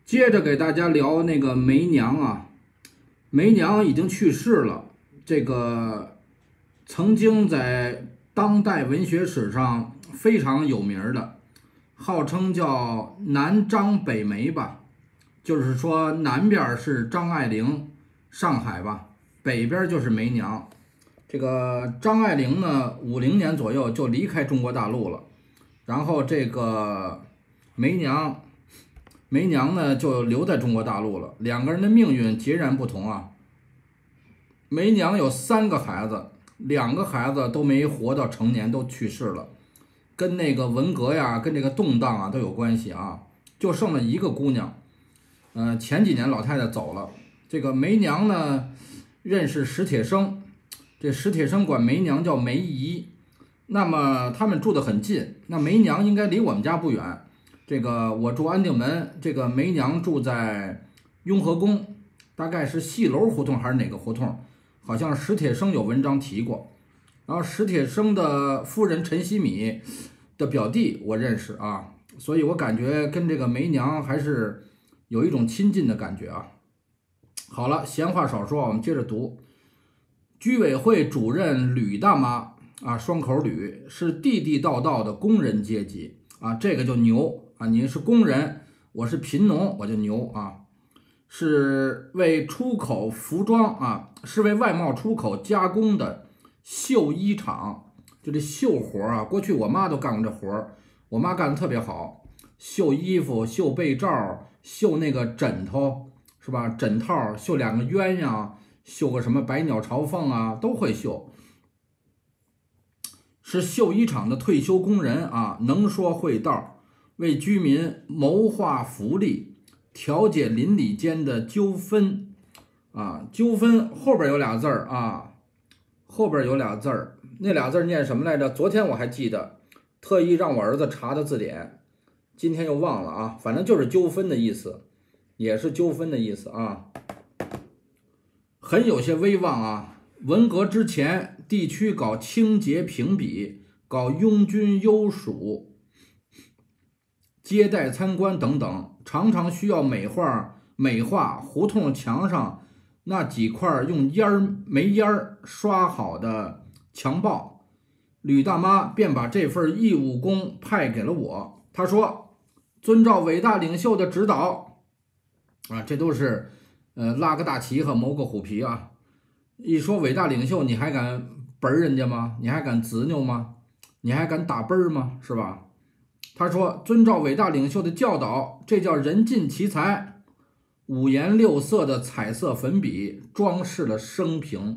接着给大家聊那个梅娘啊，梅娘已经去世了。这个曾经在当代文学史上非常有名的，号称叫南张北梅吧，就是说南边是张爱玲，上海吧，北边就是梅娘。这个张爱玲呢，50年左右就离开中国大陆了，然后这个梅娘。梅娘呢就留在中国大陆了，两个人的命运截然不同啊。梅娘有3个孩子，2个孩子都没活到成年，都去世了，跟那个文革呀，跟这个动荡啊都有关系啊。就剩了一个姑娘，前几年老太太走了，这个梅娘呢认识史铁生，这史铁生管梅娘叫梅姨，那么他们住得很近，那梅娘应该离我们家不远。这个我住安定门，这个梅娘住在雍和宫，大概是戏楼胡同还是哪个胡同？好像史铁生有文章提过。然后史铁生的夫人陈希米的表弟我认识啊，所以我感觉跟这个梅娘还是有一种亲近的感觉啊。好了，闲话少说，我们接着读。居委会主任吕大妈啊，双口吕是地地道道的工人阶级啊，这个就牛。啊，你是工人，我是贫农，我就牛啊！是为出口服装啊，是为外贸出口加工的绣衣厂，就这绣活啊，过去我妈都干过这活儿，我妈干的特别好，绣衣服、绣被罩、绣那个枕头是吧？枕套绣2个鸳鸯，绣个什么百鸟朝凤啊，都会绣。是绣衣厂的退休工人啊，能说会道。为居民谋划福利，调解邻里间的纠纷啊，纠纷后边有俩字儿啊，后边有俩字儿，那俩字念什么来着？昨天我还记得，特意让我儿子查的字典，今天又忘了啊，反正就是纠纷的意思，也是纠纷的意思啊，很有些威望啊。文革之前，地区搞清洁评比，搞拥军优属。接待参观等等，常常需要美化胡同墙上那几块用煤烟刷好的墙报。吕大妈便把这份义务工派给了我。她说：遵照伟大领袖的指导啊，这都是拉个大旗和谋个虎皮啊。一说伟大领袖，你还敢本人家吗？你还敢执拗吗？你还敢打奔吗？是吧？他说：遵照伟大领袖的教导，这叫人尽其才。5颜6色的彩色粉笔装饰了生平，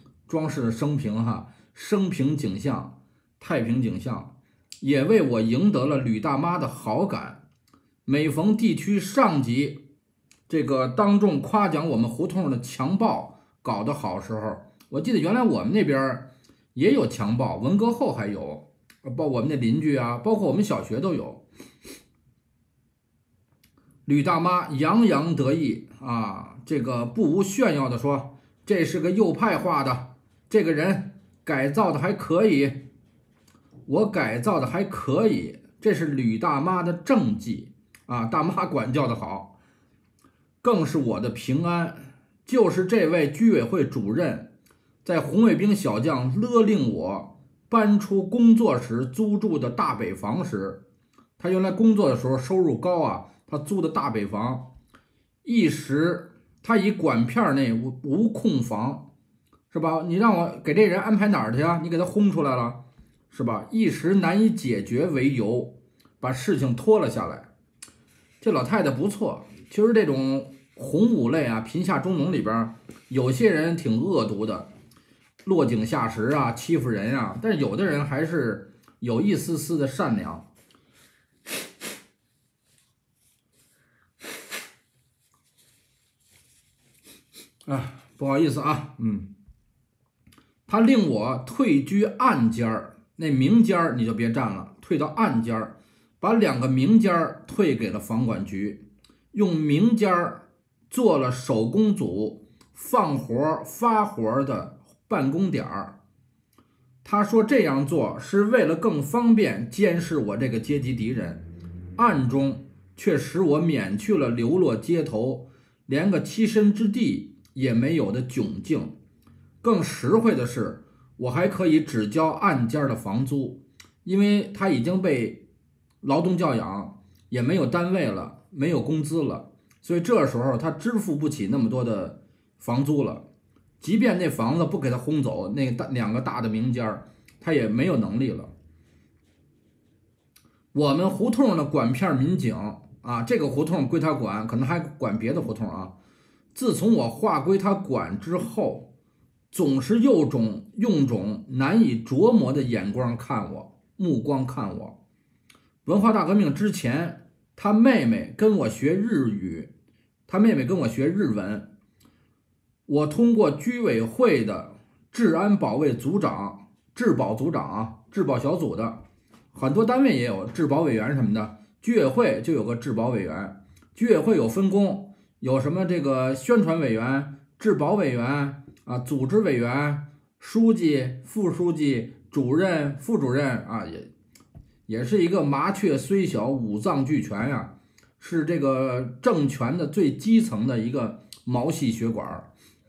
生平景象，太平景象，也为我赢得了吕大妈的好感。每逢地区上级这个当众夸奖我们胡同的墙报搞得好时候，我记得原来我们那边也有墙报，文革后还有。包括我们的邻居啊，包括我们小学都有。吕大妈洋洋得意啊，这个不无炫耀的说：“这是个右派画的，这个人改造的还可以，我改造的还可以。”这是吕大妈的政绩啊，大妈管教的好，更是我的平安。就是这位居委会主任，在红卫兵小将勒令我搬出工作时租住的大北房时，他原来工作的时候收入高啊，他租的大北房，一时他以管片内无空房，是吧？你让我给这人安排哪儿去啊？你给他轰出来了，是吧？一时难以解决为由，把事情拖了下来。这老太太不错，其实这种红五类啊，贫下中农里边有些人挺恶毒的。落井下石啊，欺负人啊，但是有的人还是有一丝丝的善良。啊，不好意思啊，他令我退居暗间儿，那明间儿你就别站了，退到暗间儿，把2个明间儿退给了房管局，用明间儿做了手工组放活发活的办公点儿。他说这样做是为了更方便监视我这个阶级敌人，暗中却使我免去了流落街头，连个栖身之地也没有的窘境。更实惠的是，我还可以只交按间的房租，因为他已经被劳动教养，也没有单位了，没有工资了，所以这时候他支付不起那么多的房租了。即便那房子不给他轰走，那两个大的名间他也没有能力了。我们胡同的管片民警啊，这个胡同归他管，可能还管别的胡同啊。自从我划归他管之后，总是用种难以琢磨的眼光看我，目光看我。文化大革命之前，他妹妹跟我学日语，他妹妹跟我学日文。我通过居委会的治安保卫组长、治保组长啊、治保小组的，很多单位也有治保委员什么的，居委会就有个治保委员，居委会有分工，有什么这个宣传委员、治保委员啊、组织委员、书记、副书记、主任、副主任啊，也是一个麻雀虽小，五脏俱全呀，是这个政权的最基层的一个毛细血管。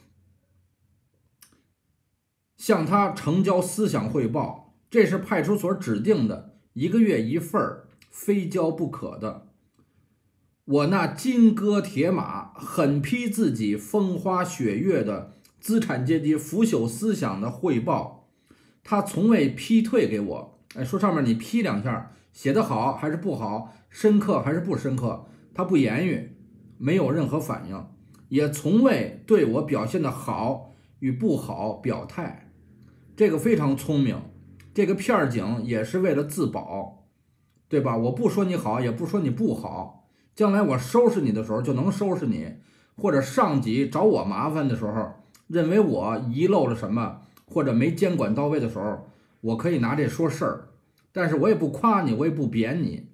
向他呈交思想汇报，这是派出所指定的，1个月1份，非交不可的。我那金戈铁马、狠批自己风花雪月的资产阶级腐朽思想的汇报，他从未批退给我。说上面你批2下，写得好还是不好，深刻还是不深刻，他不言语，没有任何反应，也从未对我表现的好与不好表态。这个非常聪明，这个片警也是为了自保，对吧？我不说你好，也不说你不好，将来我收拾你的时候就能收拾你，或者上级找我麻烦的时候，认为我遗漏了什么，或者没监管到位的时候，我可以拿这说事儿，但是我也不夸你，我也不贬你，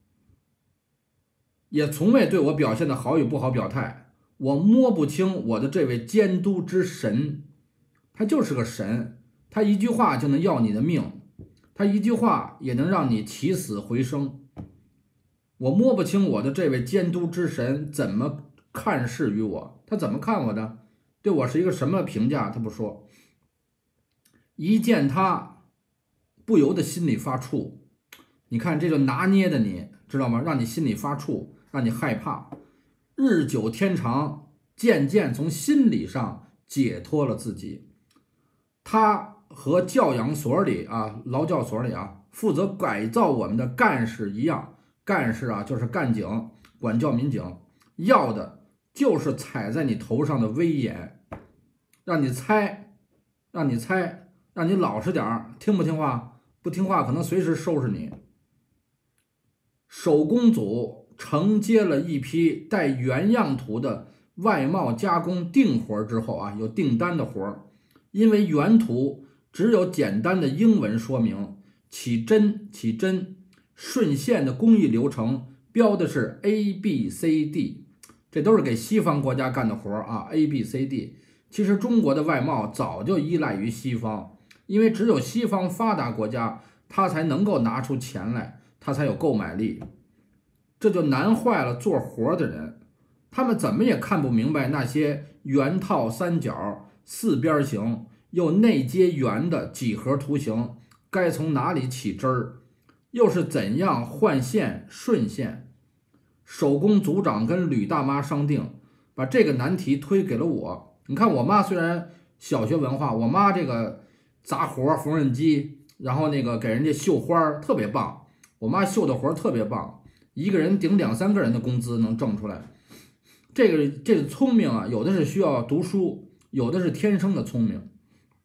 也从未对我表现的好与不好表态。我摸不清我的这位监督之神，他就是个神。他一句话就能要你的命，他一句话也能让你起死回生。我摸不清我的这位监督之神怎么看视于我，他怎么看我的，对我是一个什么评价，他不说。一见他，不由得心里发怵。你看，这就拿捏的你，知道吗？让你心里发怵，让你害怕。日久天长，渐渐从心理上解脱了自己。他和教养所里啊，劳教所里啊，负责改造我们的干事一样，干事啊就是干警、管教民警，要的就是踩在你头上的威严，让你猜，让你猜，让你老实点儿，听不听话？不听话可能随时收拾你。手工组承接了一批带原样图的外贸加工订活之后啊，有订单的活，因为原图只有简单的英文说明，起针，顺线的工艺流程标的是 ABCD， 这都是给西方国家干的活啊 ，ABCD。其实中国的外贸早就依赖于西方，因为只有西方发达国家，它才能够拿出钱来，它才有购买力。这就难坏了做活的人，他们怎么也看不明白那些圆套三角、4边形又内接圆的几何图形该从哪里起针儿，又是怎样换线顺线。手工组长跟吕大妈商定，把这个难题推给了我。你看我妈虽然小学文化，我妈这个杂活缝纫机，然后那个给人家绣花特别棒，我妈绣的活特别棒，一个人顶2、3个人的工资能挣出来。这个聪明啊，有的是需要读书，有的是天生的聪明。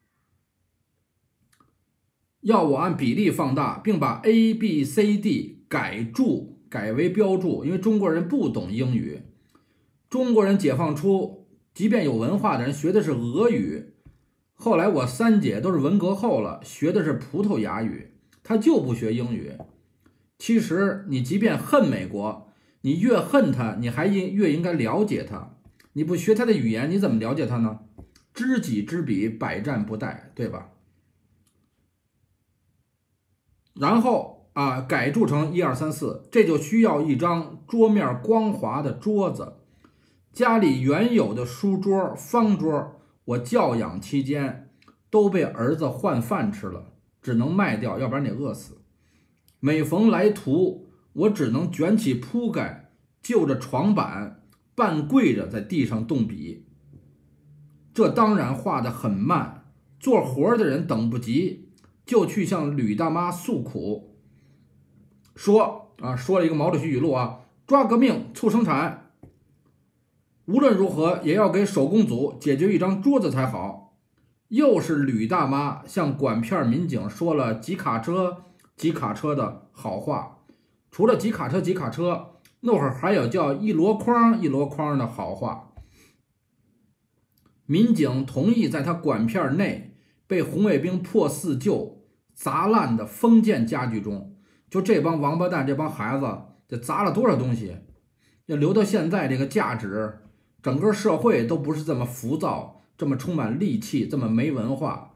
要我按比例放大，并把 ABCD 改为标注，因为中国人不懂英语。中国人解放初，即便有文化的人学的是俄语，后来我3姐都是文革后了，学的是葡萄牙语，他就不学英语。其实你即便恨美国，你越恨他，你还越应该了解他。你不学他的语言，你怎么了解他呢？知己知彼，百战不殆，对吧？然后改铸成1、2、3、4，这就需要一张桌面光滑的桌子。家里原有的书桌、方桌，我教养期间都被儿子换饭吃了，只能卖掉，要不然得饿死。每逢来途，我只能卷起铺盖，就着床板，半跪着在地上动笔。这当然画得很慢，做活的人等不及，就去向吕大妈诉苦。说了一个毛主席语录抓革命促生产，无论如何也要给手工组解决一张桌子才好。又是吕大妈向管片民警说了几卡车的好话，除了几卡车，那会儿还有叫一箩筐的好话。民警同意在他管片内被红卫兵破四旧砸烂的封建家具中，就这帮王八蛋，这帮孩子，这砸了多少东西？要留到现在，这个价值，整个社会都不是这么浮躁，这么充满戾气，这么没文化。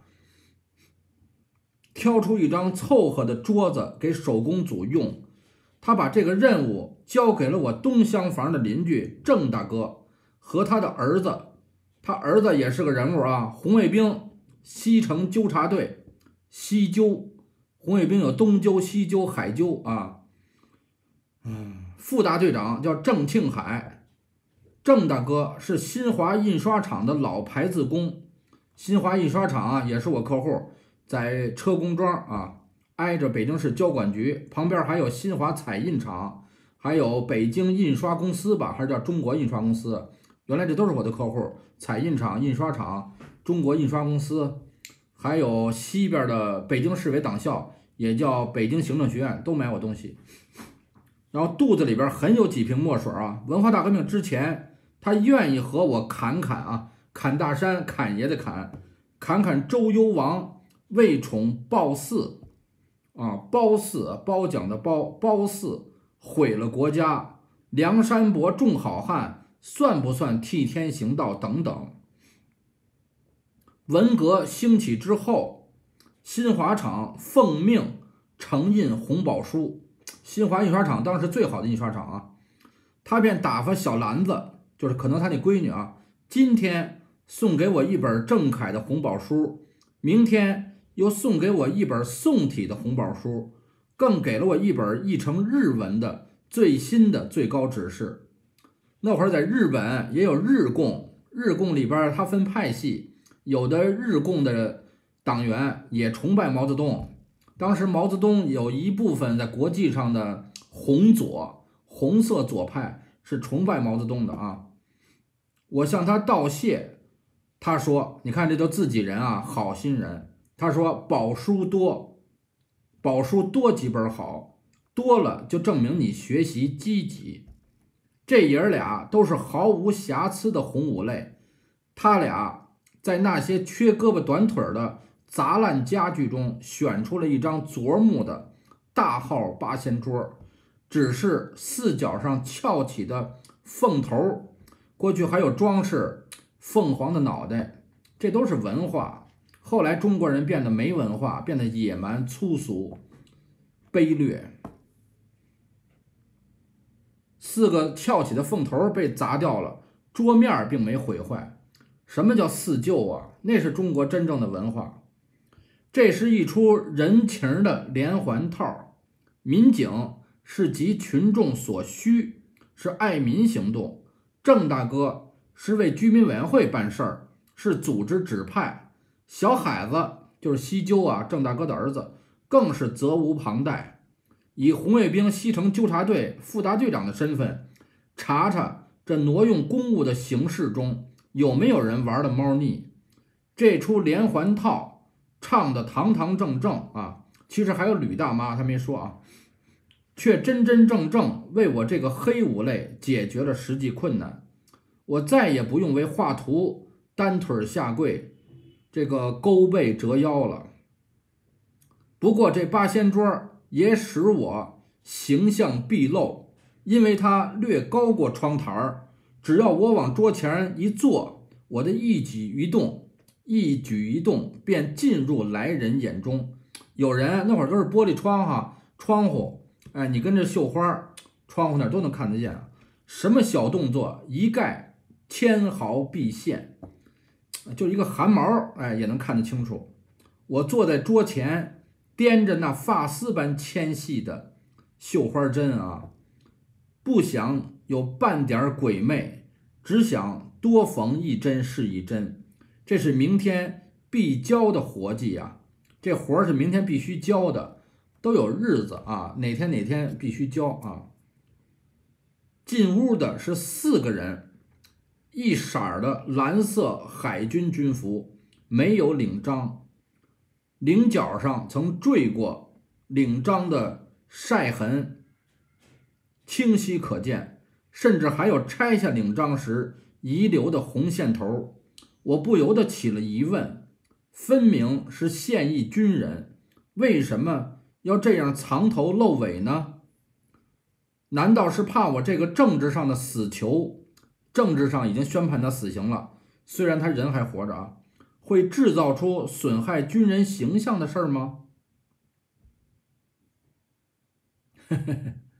挑出一张凑合的桌子给手工组用，他把这个任务交给了我东厢房的邻居郑大哥和他的儿子。他儿子也是个人物红卫兵西城纠察队，西纠。红卫兵有东纠、西纠、海纠副大队长叫郑庆海。郑大哥是新华印刷厂的老牌自工，新华印刷厂也是我客户，在车公庄挨着北京市交管局，旁边还有新华彩印厂，还有北京印刷公司还是叫中国印刷公司，原来这都是我的客户，彩印厂、印刷厂、中国印刷公司，还有西边的北京市委党校，也叫北京行政学院，都买我东西。然后肚子里边很有几瓶墨水文化大革命之前，他愿意和我侃大山，侃爷的侃周幽王为宠褒姒褒奖的褒姒毁了国家，梁山伯众好汉算不算替天行道等等。文革兴起之后，新华厂奉命承印红宝书，新华印刷厂当时最好的印刷厂他便打发小兰子，就是可能他那闺女今天送给我一本郑恺的红宝书，明天又送给我一本宋体的红宝书，更给了我一本译成日文的最新的最高指示。那会儿在日本也有日共，日共里边它分派系，有的日共的党员也崇拜毛泽东。当时毛泽东有一部分在国际上的红色左派是崇拜毛泽东的我向他道谢，他说你看这都自己人好心人。他说宝书多几本好，多了就证明你学习积极。这爷儿俩都是毫无瑕疵的红五类，他俩在那些缺胳膊短腿的砸烂家具中选出了一张琢磨的大号八仙桌，只是四角上翘起的凤头，过去还有装饰凤凰的脑袋，这都是文化。后来中国人变得没文化，变得野蛮粗俗卑劣。四个翘起的凤头被砸掉了，桌面并没毁坏。什么叫四旧那是中国真正的文化。这是一出人情的连环套，民警是急群众所需，是爱民行动，郑大哥是为居民委员会办事儿，是组织指派，小海子就是西纠郑大哥的儿子，更是责无旁贷，以红卫兵西城纠察队副大队长的身份，查查这挪用公务的形式中有没有人玩的猫腻。这出连环套唱的堂堂正正其实还有吕大妈他没说却真真正正为我这个黑五类解决了实际困难。我再也不用为画图单腿下跪，这个勾背折腰了。不过这八仙桌也使我形象毕露，因为它略高过窗台，只要我往桌前一坐，我的一举一动便进入来人眼中。有人那会儿都是玻璃窗窗户，哎，你跟这绣花，窗户那儿都能看得见啊。什么小动作，一概纤毫毕现，就一个汗毛，哎，也能看得清楚。我坐在桌前，掂着那发丝般纤细的绣花针啊，不想有半点鬼魅，只想多缝一针是一针。这是明天必交的活计啊，这活是明天必须交的，都有日子啊，哪天哪天必须交啊。进屋的是4个人，一色儿的蓝色海军军服，没有领章，领角上曾坠过领章的晒痕，清晰可见，甚至还有拆下领章时遗留的红线头。我不由得起了疑问，分明是现役军人，为什么要这样藏头露尾呢？难道是怕我这个政治上的死囚，政治上已经宣判他死刑了，虽然他人还活着啊，会制造出损害军人形象的事儿吗？